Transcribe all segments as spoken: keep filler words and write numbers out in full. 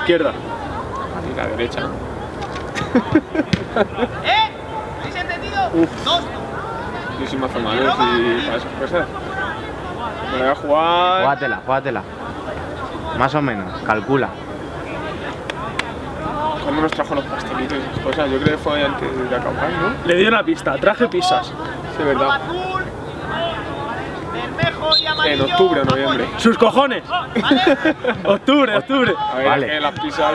izquierda. Y la derecha. ¿Eh? ¿Habéis entendido? Uf. Dos. Yo soy más formal y para esas cosas. Me voy a jugar. Júgatela, júgatela. Más o menos, calcula. ¿Cuándo nos trajo los pastelitos y esas cosas? Yo creo que fue antes de acabar, ¿no? Le di una pista, traje pizzas. Sí, verdad. Azul, bermejo y En amarillo. octubre o noviembre. ¡Sus cojones! Octubre, octubre. A ver, Vale. es que las pizzas.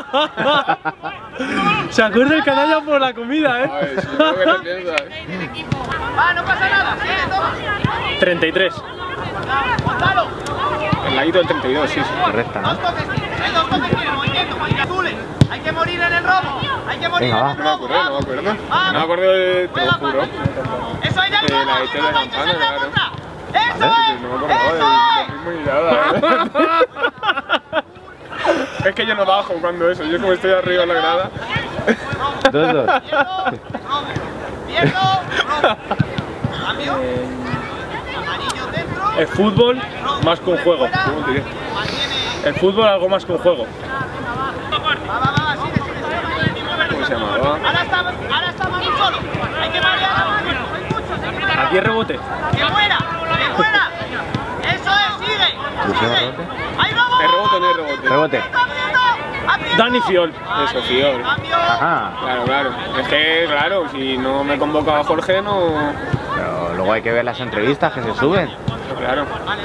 Se acuerda el canalla por la comida, A ¿eh? ver, si no, ¿qué te piensas? Va, no pasa nada. Sigue, toma. treinta y tres. Gonzalo. El ladito del treinta y dos, sí, sí. Correcta, ¿no? Dos toques tienes, ¿eh? Dos toques tienes. Movimiento, movimiento. Azules. Hay que morir en el robo. Hay que morir Venga, en va. el No me robo. acuerdo, no me acuerdo. Vamos. No me acuerdo de. Te lo juro. Eso ahí, ahí, De la vamos. de tele de Hay que campana, ser la claro. contra. ¡Eso Vale. es! No me acordaba ¡Eso del es! ritmo ni nada. Es que yo no bajo cuando eso, yo como estoy arriba en la grada. Dos, dos. Pierdo, robo. Cambio. Amarillo dentro. El fútbol más que un juego. ¿Cómo te diré? Mantiene. El fútbol algo más que un juego. Va, va, va, sigue, sigue, sigue. ¿Cómo se llamaba? Ahora está, ahora está Manu solo. Hay que marear a Manu. Hay muchos. Aquí es rebote. ¡Que muera! ¡Que muera! ¡Eso es! ¡Sigue! ¡Sigue! ¡Hay robo! ¿Es rebote o no es rebote? Rebote. ¡Aprieta! ¡Aprieta! Dani Fiol. Eso, Fiol. ¡Cambio! Ajá. Claro, claro. Es que, claro, si no me convoca a Jorge, no. Pero luego hay que ver las entrevistas que se suben. Claro.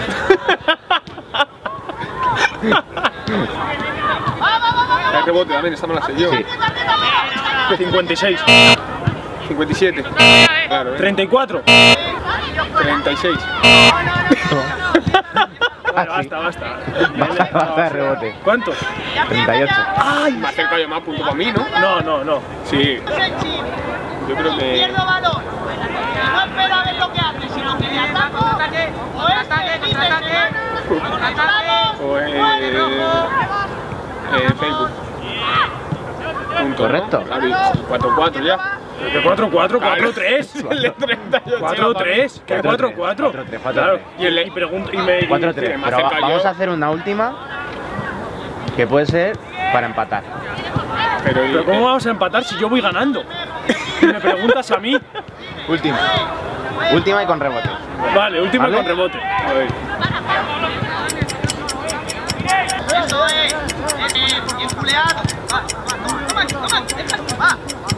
¡Va, va, va, va! Es rebote también, esta me la sé yo. Sí. De cincuenta y seis. cincuenta y siete. Claro, ¿eh? treinta y cuatro. treinta y seis. Bueno, Ah, sí. basta, basta. Basta, basta de rebote. ¿Cuántos? treinta y ocho. ¡Ay! Me acerca yo más punto para mí, ¿no? No, no, no. Sí. Yo creo que. Pierdo balón. No espero a ver lo que hace, sino que le ataco. O este, dice semana. O eh, eh, Facebook. Punto, Correcto. ¿no? Claro, y cuatro cuatro ya. ¿De cuatro cuatro? ¿cuatro tres? El de treinta y ocho. ¿cuatro tres? ¿Qué cuatro cuatro? cuatro tres, cuatro Claro. tres. Y, el, y pregunto y me... cuatro tres. Sí, me Pero va- acerca yo. vamos a hacer una última que puede ser para empatar. Pero, Pero ¿cómo vamos a empatar si yo voy ganando? Y me preguntas a mí. Última. Última y con rebote. Vale, última ¿Vale? con rebote. A ver. Eso es. Bien, bien culeado. Va, va, toma, toma, toma, déjalo, va.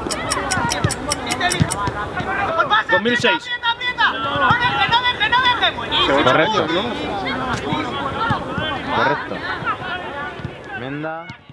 Pues pasa, dos mil seis. aprieta, aprieta, aprieta. No deje, no deje, no deje. Buenísimo. Correcto. ¿no? Correcto. Menda.